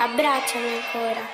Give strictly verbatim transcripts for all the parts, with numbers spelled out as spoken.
Abbracciami ancora.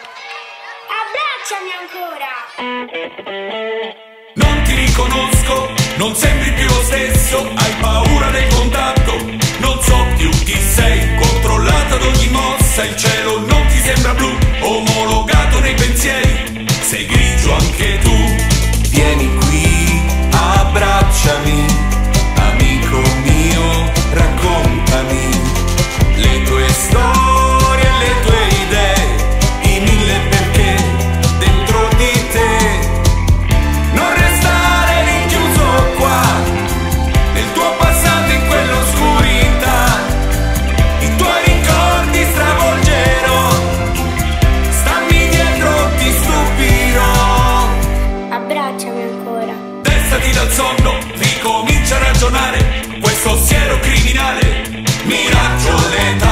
Abbracciami ancora. Non ti riconosco, non sembri più lo stesso, hai paura del contatto, non so più chi sei, controllata ad ogni mossa, il cielo non ti sembra blu, omologato nei pensieri, sei grigio anche tu. Vieni qui, abbracciami, amico mio, raccontami le tue storie, le tue idee, i mille perché dentro di te. Non restare rinchiuso qua, nel tuo passato in quell'oscurità, i tuoi ricordi stravolgerò, stammi dietro, ti stupirò. Abbracciami ancora. Destati dal sonno, ricomincia a ragionare, questo siero criminale, miraggio letale.